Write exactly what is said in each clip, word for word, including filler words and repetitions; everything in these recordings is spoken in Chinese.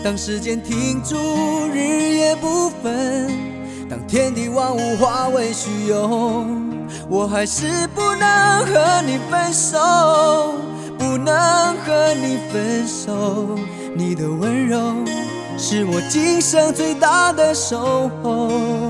当时间停住，日夜不分，当天地万物化为虚有，我还是不能和你分手，不能和你分手。你的温柔是我今生最大的守候。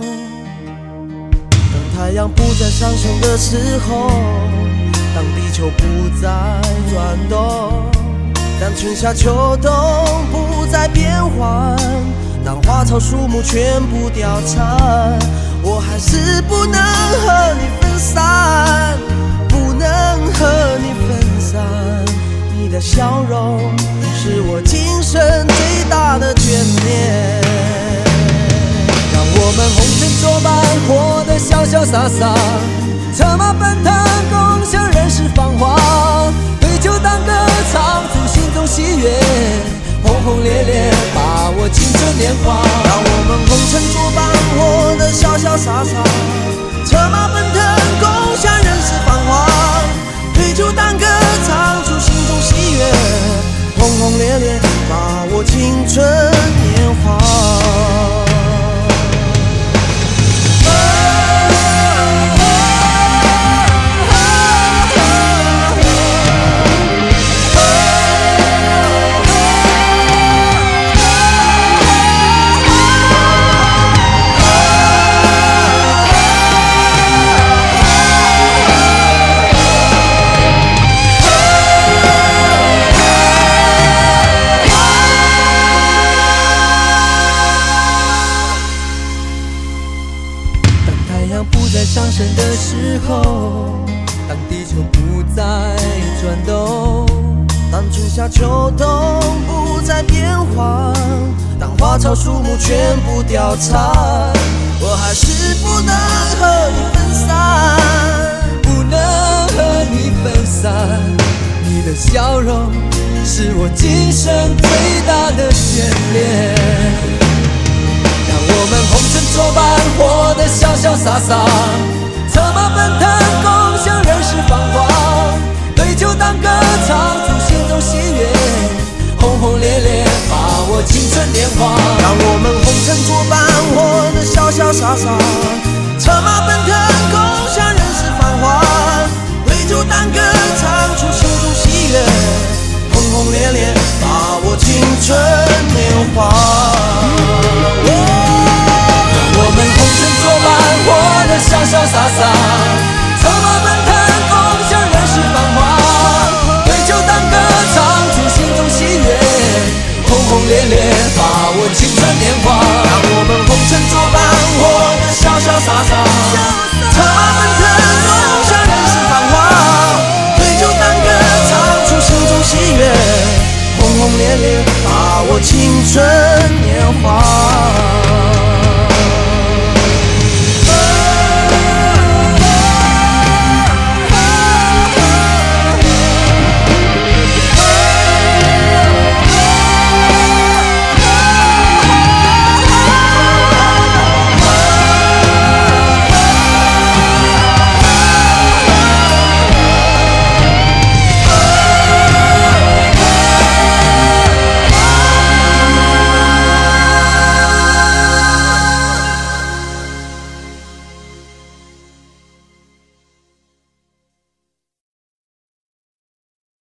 当太阳不再上升的时候，当地球不再转动，当春夏秋冬不再变换，当花草树木全部凋残，我还是不能和你分散，不能和你分散。你的笑容是我今生最大的眷恋。 让我们红尘作伴，活得潇潇洒洒，策马奔腾，共享人世繁华。对酒当歌，唱出心中喜悦，轰轰烈烈，把握青春年华。 让我们红尘作伴，活得潇潇洒洒，策马奔腾，共享人世繁华。对酒当歌，唱出心中喜悦，轰轰烈烈，把握青春年华。 太阳不再上升的时候，当地球不再转动， 当春夏秋冬不再变换，当花草树木全部凋残，我还是不能和你分散， 不能和你分散。你的笑容是我今生最大的眷恋。让我们红尘作伴，活得潇潇洒洒，策马奔腾，共享人世繁华。对酒当歌，唱出心中喜悦，轰轰烈烈，把握青春年华。 让我们红尘作伴，活得潇潇洒洒，策马奔腾，共享人世繁华。对酒当歌，唱出心中喜悦，轰轰烈烈，把握青春年华。 我们红尘作伴，活得潇潇洒洒，策马奔腾，共享人世繁华。对酒当歌，唱出心中喜悦，轰轰烈烈，把握青春年华。